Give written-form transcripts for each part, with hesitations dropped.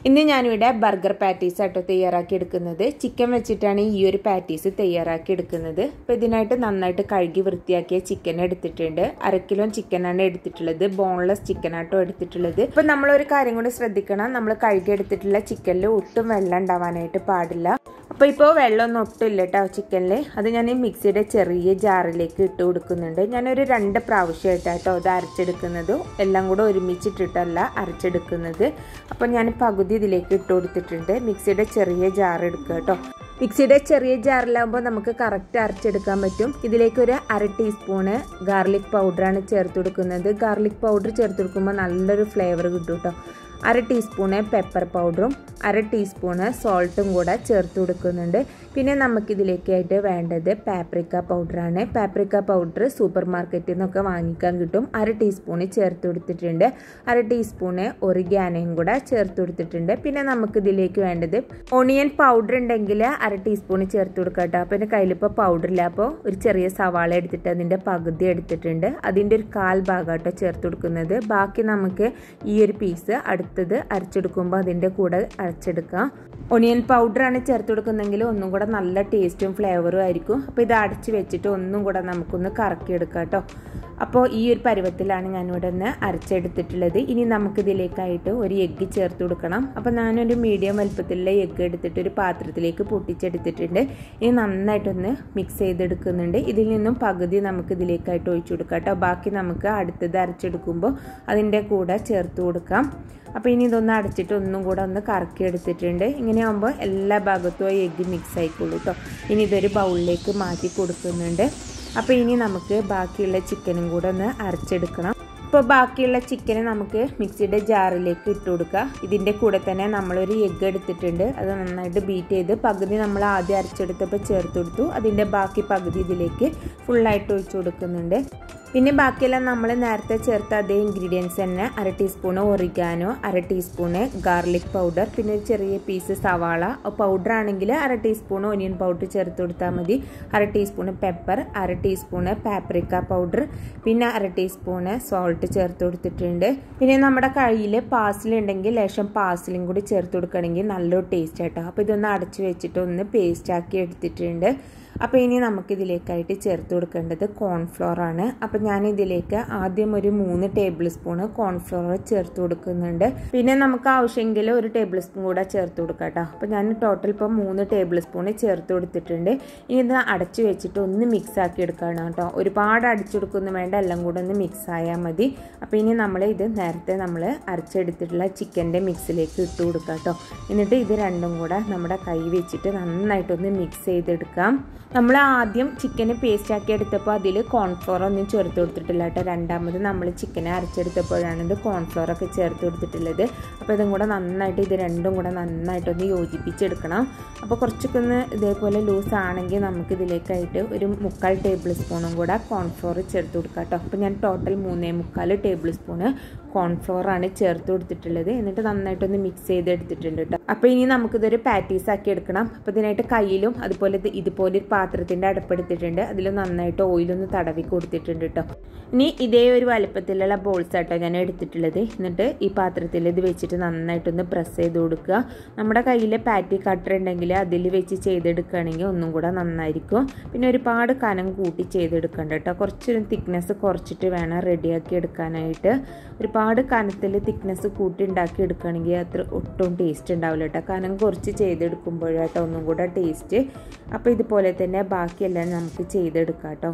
ഇന്ന് ഞാനിവിടെ burger patties ആട്ടോ തയ്യാറാക്കി എടുക്കുന്നത്. ചിക്കൻ വെച്ചിട്ടാണ് ഈ ഒരു പാറ്റീസ് തയ്യാറാക്കി എടുക്കുന്നത്. അപ്പോൾ ഇതിനായിട്ട് നന്നായിട്ട് കഴുകി വൃത്തിയാക്കിയ ചിക്കൻ എടുത്തിട്ടുണ്ട്. 1/2 കിലോ ചിക്കനാണ് എടുത്തിട്ടുള്ളത്. ബോൺലെസ് ചിക്കൻ ആട്ടോ എടുത്തിട്ടുള്ളത്. അപ്പോൾ നമ്മളൊരു കാര്യം കൂടി ശ്രദ്ധിക്കണം, നമ്മൾ കഴുകി എടുത്തിട്ടുള്ള ചിക്കനിൽ ഒട്ടും വെള്ളം ഉണ്ടാവാനായിട്ട് പാടില്ല. അപ്പോൾ ഇപ്പോൾ വെള്ളമൊന്നും ഒട്ടില്ല കേട്ടോ ചിക്കനിൽ. അത് ഞാൻ മിക്സിയുടെ ചെറിയ ജാറിലേക്ക് ഇട്ട് കൊടുക്കുന്നുണ്ട്. ഞാനൊരു 2 പ്രാവശ്യമായിട്ടാട്ടോ അത് അരച്ചെടുക്കുന്നത്. എല്ലാം കൂടെ ഒരുമിച്ചിട്ടിട്ടല്ല അരച്ചെടുക്കുന്നത്. അപ്പോൾ ഞാൻ പകുതി ഇതിലേക്ക് ഇട്ട് കൊടുത്തിട്ടുണ്ട്. മിക്സിയുടെ ചെറിയ ജാർ എടുക്കുക കേട്ടോ. മിക്സിയുടെ ചെറിയ ജാറിലാകുമ്പോൾ നമുക്ക് കറക്റ്റ് അരച്ചെടുക്കാൻ പറ്റും. ഇതിലേക്ക് ഒരു 1/2 ടീസ്പൂണ് ഗാർലിക് പൗഡറാണ് ചേർത്ത് കൊടുക്കുന്നത്. ഗാർലിക് പൗഡർ ചേർത്ത് കൊടുക്കുമ്പോൾ നല്ലൊരു ഫ്ലേവർ കിട്ടും കേട്ടോ. 1/2 ടീസ്പൂണ് പെപ്പർ പൗഡറും 1/2 ടീസ്പൂണ് സോൾട്ടും കൂടെ ചേർത്ത് കൊടുക്കുന്നുണ്ട്. പിന്നെ നമുക്കിതിലേക്കായിട്ട് വേണ്ടത് പാപ്രിക്ക പൗഡറാണ്. പാപ്രിക്ക പൗഡർ സൂപ്പർ മാർക്കറ്റിൽ നിന്നൊക്കെ വാങ്ങിക്കാൻ കിട്ടും. 1/2 ടീസ്പൂണ് ചേർത്ത് കൊടുത്തിട്ടുണ്ട്. 1/2 ടീസ്പൂണ് ഒറിഗാനോയും കൂടെ ചേർത്ത് കൊടുത്തിട്ടുണ്ട്. പിന്നെ നമുക്കിതിലേക്ക് വേണ്ടത് ഓണിയൻ പൗഡർ ഉണ്ടെങ്കിൽ 1/2 ടീസ്പൂണ് ചേർത്ത് കൊടുക്കാം കേട്ടോ. അപ്പോൾ എൻ്റെ കയ്യിലിപ്പോൾ പൗഡറില്ല. അപ്പോൾ ഒരു ചെറിയ സവാള എടുത്തിട്ട് അതിൻ്റെ പകുതി എടുത്തിട്ടുണ്ട്. അതിൻ്റെ ഒരു 1/4 ഭാഗം കേട്ടോ ചേർത്ത് കൊടുക്കുന്നത്. ബാക്കി നമുക്ക് ഈ ഒരു പീസ് അടുത്തത് അരച്ചെടുക്കുമ്പോൾ അതിൻ്റെ കൂടെ അരച്ചെടുക്കാം. ഒണിയൻ പൗഡറാണ് ചേർത്ത് കൊടുക്കുന്നതെങ്കിൽ ഒന്നും കൂടെ നല്ല ടേസ്റ്റും ഫ്ലേവറും ആയിരിക്കും. അപ്പോൾ ഇത് അടച്ച് വെച്ചിട്ട് ഒന്നും കൂടെ നമുക്കൊന്ന് കറക്കിയെടുക്കാം കേട്ടോ. അപ്പോൾ ഈ ഒരു പരുവത്തിലാണ് ഞാനിവിടെ നിന്ന് അരച്ചെടുത്തിട്ടുള്ളത്. ഇനി നമുക്കിതിലേക്കായിട്ട് ഒരു എഗ്ഗ് ചേർത്ത് കൊടുക്കണം. അപ്പോൾ ഞാനൊരു മീഡിയം വലുപ്പത്തിലുള്ള എഗ്ഗ് എടുത്തിട്ട് ഒരു പാത്രത്തിലേക്ക് പൊട്ടിച്ചെടുത്തിട്ടുണ്ട്. ഇനി നന്നായിട്ടൊന്ന് മിക്സ് ചെയ്തെടുക്കുന്നുണ്ട്. ഇതിൽ നിന്നും പകുതി നമുക്കിതിലേക്കായിട്ട് ഒഴിച്ചു കൊടുക്കാം കേട്ടോ. ബാക്കി നമുക്ക് അടുത്തത് അരച്ചെടുക്കുമ്പോൾ അതിൻ്റെ കൂടെ ചേർത്ത് കൊടുക്കാം. അപ്പോൾ ഇനി ഇതൊന്ന് അടച്ചിട്ട് ഒന്നും കൂടെ ഒന്ന് കറക്കി എടുത്തിട്ടുണ്ട്. ഇങ്ങനെയാകുമ്പോൾ എല്ലാ ഭാഗത്തും എഗ്ഗ് മിക്സ് ആയിക്കോളൂ കേട്ടോ. ഇനി ഇതൊരു ബൗളിലേക്ക് മാറ്റി കൊടുക്കുന്നുണ്ട്. അപ്പോൾ ഇനി നമുക്ക് ബാക്കിയുള്ള ചിക്കനും കൂടെ ഒന്ന് അരച്ചെടുക്കണം. ഇപ്പോൾ ബാക്കിയുള്ള ചിക്കന് നമുക്ക് മിക്സിയുടെ ജാറിലേക്ക് ഇട്ട് കൊടുക്കുക. ഇതിൻ്റെ കൂടെ തന്നെ നമ്മളൊരു എഗ്ഗ് എടുത്തിട്ടുണ്ട്. അത് നന്നായിട്ട് ബീറ്റ് ചെയ്ത് പകുതി നമ്മൾ ആദ്യം അരച്ചെടുത്തപ്പോൾ ചേർത്ത് കൊടുത്തു. അതിൻ്റെ ബാക്കി പകുതി ഇതിലേക്ക് ഫുള്ളായിട്ട് ഒഴിച്ചു കൊടുക്കുന്നുണ്ട്. പിന്നെ ബാക്കിയെല്ലാം നമ്മൾ നേരത്തെ ചേർത്ത അതേ ഇൻഗ്രീഡിയൻസ് തന്നെ 1/2 teaspoon oregano, 1/2 teaspoon garlic powder, പിന്നെ ഒരു ചെറിയ പീസ് സവാള പൗഡർ ആണെങ്കിൽ 1/2 ടീസ്പൂണ് ഒനിയൻ പൗഡർ ചേർത്ത് കൊടുത്താൽ മതി. 1/2 teaspoon pepper, 1/2 teaspoon paprika powder, പിന്നെ 1/2 ടീസ്പൂണ് സോൾട്ട് ചേർത്ത് കൊടുത്തിട്ടുണ്ട്. പിന്നെ നമ്മുടെ കയ്യിൽ പാസിൽ ഉണ്ടെങ്കിൽ ലേശം പാസിലും കൂടി ചേർത്ത് കൊടുക്കുകയാണെങ്കിൽ നല്ലൊരു ടേസ്റ്റ് ആയിട്ടോ. അപ്പോൾ ഇതൊന്ന് അടച്ചു വെച്ചിട്ട് ഒന്ന് പേസ്റ്റ് ആക്കി എടുത്തിട്ടുണ്ട്. അപ്പോൾ ഇനി നമുക്കിതിലേക്കായിട്ട് ചേർത്ത് കൊടുക്കേണ്ടത് കോൺഫ്ലോർ ആണ്. അപ്പോൾ ഞാനിതിലേക്ക് ആദ്യം ഒരു 3 ടേബിൾ സ്പൂണ് കോൺഫ്ലോർ ചേർത്ത് കൊടുക്കുന്നുണ്ട്. പിന്നെ നമുക്ക് ആവശ്യമെങ്കിൽ 1 ടേബിൾ സ്പൂൺ കൂടെ ചേർത്ത് കൊടുക്കാം കേട്ടോ. അപ്പോൾ ഞാൻ ടോട്ടൽ ഇപ്പോൾ 3 ടേബിൾ സ്പൂണ് ചേർത്ത് കൊടുത്തിട്ടുണ്ട്. ഇനി ഇത് അടച്ചു വെച്ചിട്ട് ഒന്ന് മിക്സ് ആക്കി എടുക്കണം കേട്ടോ. ഒരുപാട് അടിച്ചെടുക്കുന്നു വേണ്ട, എല്ലാം കൂടെ ഒന്ന് മിക്സ് ആയാൽ മതി. അപ്പോൾ ഇനി ഇത് നേരത്തെ നമ്മൾ അരച്ചെടുത്തിട്ടുള്ള ചിക്കൻ്റെ മിക്സിലേക്ക് ഇട്ട് കൊടുക്കാം കേട്ടോ. എന്നിട്ട് ഇത് രണ്ടും കൂടെ നമ്മുടെ കൈ വെച്ചിട്ട് നന്നായിട്ടൊന്ന് മിക്സ് ചെയ്തെടുക്കാം. നമ്മൾ ആദ്യം ചിക്കന് പേസ്റ്റ് ആക്കി എടുത്തപ്പോൾ അതിൽ കോൺഫ്ലോർ ഒന്നും ചേർത്ത് കൊടുത്തിട്ടില്ല കേട്ടോ. രണ്ടാമത് നമ്മൾ ചിക്കനെ അരച്ചെടുത്തപ്പോഴാണ് ഇത് കോൺഫ്ലോറൊക്കെ ചേർത്ത് കൊടുത്തിട്ടുള്ളത്. അപ്പോൾ ഇതും കൂടെ നന്നായിട്ട് ഇത് രണ്ടും കൂടെ നന്നായിട്ടൊന്ന് യോജിപ്പിച്ചെടുക്കണം. അപ്പോൾ കുറച്ചൊക്കെ ഒന്ന് ഇതേപോലെ ലൂസ് ആണെങ്കിൽ നമുക്കിതിലേക്കായിട്ട് ഒരു 3/4 ടേബിൾ സ്പൂണും കൂടെ കോൺഫ്ലോർ ചേർത്ത് കൊടുക്കാം കേട്ടോ. അപ്പോൾ ഞാൻ ടോട്ടൽ 3.25 ടേബിൾ സ്പൂണ് കോൺഫ്ലോറാണ് ചേർത്ത് കൊടുത്തിട്ടുള്ളത്. എന്നിട്ട് നന്നായിട്ടൊന്ന് മിക്സ് ചെയ്തെടുത്തിട്ടുണ്ട് കേട്ടോ. അപ്പോൾ ഇനി നമുക്കിതൊരു പാറ്റീസ് ആക്കി എടുക്കണം. അപ്പോൾ ഇതിനായിട്ട് കയ്യിലും അതുപോലെ ഇതുപോലെ ഒരു പാത്രത്തിൻ്റെ അടുപ്പെടുത്തിട്ടുണ്ട്. അതിൽ നന്നായിട്ട് ഓയിലൊന്ന് തടവി കൊടുത്തിട്ടുണ്ട് കേട്ടോ. ഇനി ഇതേ ഒരു വലുപ്പത്തിലുള്ള ബോൾസ് ആട്ടോ ഞാൻ എടുത്തിട്ടുള്ളത്. എന്നിട്ട് ഈ പാത്രത്തിൽ ഇത് വെച്ചിട്ട് നന്നായിട്ടൊന്ന് പ്രസ് ചെയ്ത് കൊടുക്കുക. നമ്മുടെ കയ്യിൽ പാറ്റി കട്ടർ ഉണ്ടെങ്കിൽ അതിൽ വെച്ച് ചെയ്തെടുക്കുകയാണെങ്കിൽ ഒന്നും കൂടെ നന്നായിരിക്കും. പിന്നെ ഒരുപാട് കനം കൂട്ടി ചെയ്തെടുക്കണ്ട കേട്ടോ. കുറച്ചൊരു തിക്നെസ് കുറച്ചിട്ട് വേണം റെഡിയാക്കി എടുക്കാനായിട്ട്. ഒരുപാട് കനത്തിൽ തിക്നെസ് കൂട്ടി ഉണ്ടാക്കി എടുക്കുകയാണെങ്കിൽ അത്ര ഒട്ടും ടേസ്റ്റ് ഉണ്ടാവില്ല കേട്ടോ. കനം കുറച്ച് ചെയ്തെടുക്കുമ്പോഴാട്ടോ ഒന്നും കൂടെ ടേസ്റ്റ്. അപ്പോൾ ഇതുപോലെ തന്നെ ബാക്കിയെല്ലാം നമുക്ക് ചെയ്തെടുക്കാം കേട്ടോ.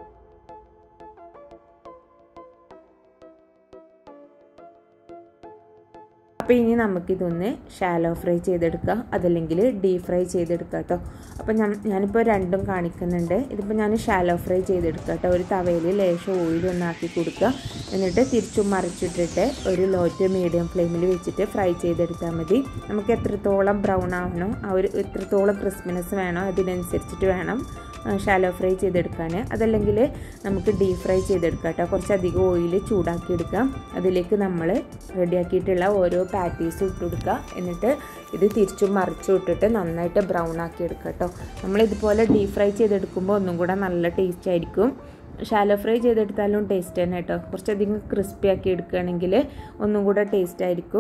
അപ്പോൾ ഇനി നമുക്കിതൊന്ന് ഷാലോ ഫ്രൈ ചെയ്തെടുക്കാം, അതല്ലെങ്കിൽ ഡീപ് ഫ്രൈ ചെയ്തെടുക്കാം കേട്ടോ. അപ്പോൾ ഞാനിപ്പോൾ രണ്ടും കാണിക്കുന്നുണ്ട്. ഇതിപ്പോൾ ഞാൻ ഷാലോ ഫ്രൈ ചെയ്തെടുക്കാം കേട്ടോ. ഒരു തവയിൽ ലേശം ഓയിലൊന്നാക്കി കൊടുക്കുക. എന്നിട്ട് തിരിച്ചും മറിച്ചിട്ടിട്ട് ഒരു ലോ ടു മീഡിയം ഫ്ലെയിമിൽ വെച്ചിട്ട് ഫ്രൈ ചെയ്തെടുത്താൽ മതി. നമുക്ക് എത്രത്തോളം ബ്രൗൺ ആവണോ എത്രത്തോളം ക്രിസ്പിനെസ് വേണോ അതിനനുസരിച്ചിട്ട് വേണം ഷാലോ ഫ്രൈ ചെയ്തെടുക്കാൻ. അതല്ലെങ്കിൽ നമുക്ക് ഡീപ് ഫ്രൈ ചെയ്തെടുക്കാം കേട്ടോ. കുറച്ചധികം ഓയിൽ ചൂടാക്കി എടുക്കാം. അതിലേക്ക് നമ്മൾ റെഡിയാക്കിയിട്ടുള്ള ഓരോ പാറ്റീസും ഇട്ട് കൊടുക്കുക. എന്നിട്ട് ഇത് തിരിച്ചും മറിച്ചും ഇട്ടിട്ട് നന്നായിട്ട് ബ്രൗൺ ആക്കി എടുക്കുക കേട്ടോ. നമ്മളിതുപോലെ ഡീപ് ഫ്രൈ ചെയ്തെടുക്കുമ്പോൾ ഒന്നും കൂടെ നല്ല ടേസ്റ്റ് ആയിരിക്കും. ഷാലോ ഫ്രൈ ചെയ്തെടുത്താലും ടേസ്റ്റ് തന്നെ കേട്ടോ. കുറച്ചധികം ക്രിസ്പി ആക്കി എടുക്കുകയാണെങ്കിൽ ഒന്നും കൂടെ ടേസ്റ്റ് ആയിരിക്കും.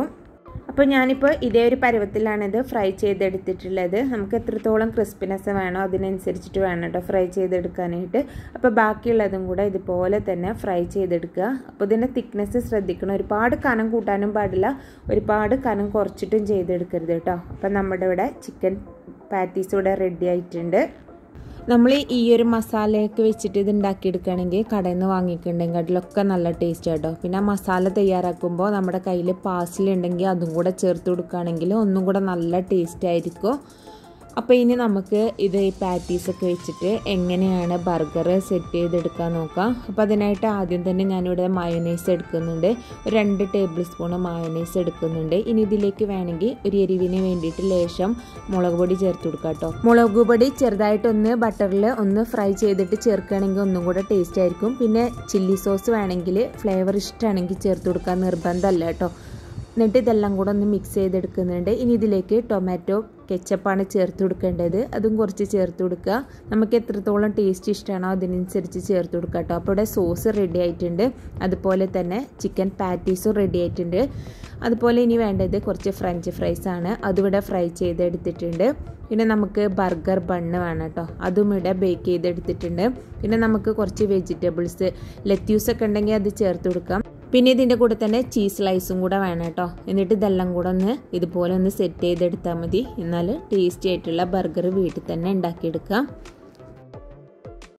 അപ്പോൾ ഞാനിപ്പോൾ ഇതേ ഒരു പരുവത്തിലാണിത് ഫ്രൈ ചെയ്തെടുത്തിട്ടുള്ളത്. നമുക്ക് എത്രത്തോളം ക്രിസ്പിനെസ് വേണോ അതിനനുസരിച്ചിട്ട് വേണം കേട്ടോ ഫ്രൈ ചെയ്തെടുക്കാനായിട്ട്. അപ്പോൾ ബാക്കിയുള്ളതും കൂടെ ഇതുപോലെ തന്നെ ഫ്രൈ ചെയ്തെടുക്കുക. അപ്പോൾ ഇതിൻ്റെ തിക്നെസ് ശ്രദ്ധിക്കണം, ഒരുപാട് കനം കൂട്ടാനും പാടില്ല, ഒരുപാട് കനം കുറച്ചിട്ടും ചെയ്തെടുക്കരുത് കേട്ടോ. അപ്പം നമ്മുടെ ഇവിടെ ചിക്കൻ പാറ്റീസ് ഇവിടെ റെഡി ആയിട്ടുണ്ട്. നമ്മൾ ഈ ഒരു മസാലയൊക്കെ വെച്ചിട്ട് ഇത് ഉണ്ടാക്കിയെടുക്കുകയാണെങ്കിൽ കടയിൽ നിന്ന് വാങ്ങിയിട്ടുണ്ടെങ്കിൽ അതിലൊക്കെ നല്ല ടേസ്റ്റ് കേട്ടോ. പിന്നെ മസാല തയ്യാറാക്കുമ്പോൾ നമ്മുടെ കയ്യിൽ പാഴ്സൽ ഉണ്ടെങ്കിൽ അതും കൂടെ ചേർത്ത് കൊടുക്കുകയാണെങ്കിൽ ഒന്നും കൂടെ നല്ല ടേസ്റ്റ് ആയിരിക്കും. അപ്പോൾ ഇനി നമുക്ക് ഇത് ഈ പാറ്റീസൊക്കെ വെച്ചിട്ട് എങ്ങനെയാണ് ബർഗർ സെറ്റ് ചെയ്തെടുക്കാൻ നോക്കാം. അപ്പോൾ അതിനായിട്ട് ആദ്യം തന്നെ ഞാനിവിടെ മയോനൈസ് എടുക്കുന്നുണ്ട്. ഒരു 2 ടേബിൾ സ്പൂൺ മയോനൈസ് എടുക്കുന്നുണ്ട്. ഇനി ഇതിലേക്ക് വേണമെങ്കിൽ ഒരു എരിവിന് വേണ്ടിയിട്ട് ലേശം മുളക് പൊടി ചേർത്ത് കൊടുക്കാം കേട്ടോ. മുളക് പൊടി ചെറുതായിട്ടൊന്ന് ബട്ടറിൽ ഒന്ന് ഫ്രൈ ചെയ്തിട്ട് ചേർക്കുകയാണെങ്കിൽ ഒന്നും കൂടെ ടേസ്റ്റ് ആയിരിക്കും. പിന്നെ ചില്ലി സോസ് വേണമെങ്കിൽ ഫ്ലേവർ ഇഷ്ടമാണെങ്കിൽ ചേർത്ത് കൊടുക്കാൻ നിർബന്ധമല്ല കേട്ടോ. എന്നിട്ട് ഇതെല്ലാം കൂടെ ഒന്ന് മിക്സ് ചെയ്തെടുക്കുന്നുണ്ട്. ഇനി ഇതിലേക്ക് ടൊമാറ്റോ കെച്ചപ്പാണ് ചേർത്ത് കൊടുക്കേണ്ടത്, അതും കുറച്ച് ചേർത്ത് കൊടുക്കുക. നമുക്ക് എത്രത്തോളം ടേസ്റ്റ് ഇഷ്ടമാണോ അതിനനുസരിച്ച് ചേർത്ത് കൊടുക്കുക കേട്ടോ. അപ്പോൾ ഇവിടെ സോസ് റെഡി ആയിട്ടുണ്ട്, അതുപോലെ തന്നെ ചിക്കൻ പാറ്റീസും റെഡി ആയിട്ടുണ്ട്. അതുപോലെ ഇനി വേണ്ടത് കുറച്ച് ഫ്രഞ്ച് ഫ്രൈസ് ആണ്, അതിവിടെ ഫ്രൈ ചെയ്തെടുത്തിട്ടുണ്ട്. പിന്നെ നമുക്ക് ബർഗർ ബണ്ണ് വേണം കേട്ടോ, അതും ഇവിടെ ബേക്ക് ചെയ്തെടുത്തിട്ടുണ്ട്. പിന്നെ നമുക്ക് കുറച്ച് വെജിറ്റബിൾസ് ലെറ്റ്യൂസൊക്കെ ഉണ്ടെങ്കിൽ അത് ചേർത്ത് കൊടുക്കാം. പിന്നെ ഇതിൻ്റെ കൂടെ തന്നെ ചീസ് സ്ലൈസും കൂടെ വേണം കേട്ടോ. എന്നിട്ട് ഇതെല്ലാം കൂടെ ഒന്ന് ഇതുപോലെ ഒന്ന് സെറ്റ് ചെയ്തെടുത്താൽ മതി. എന്നാൽ ടേസ്റ്റി ആയിട്ടുള്ള ബർഗർ വീട്ടിൽ തന്നെ ഉണ്ടാക്കിയെടുക്കാം.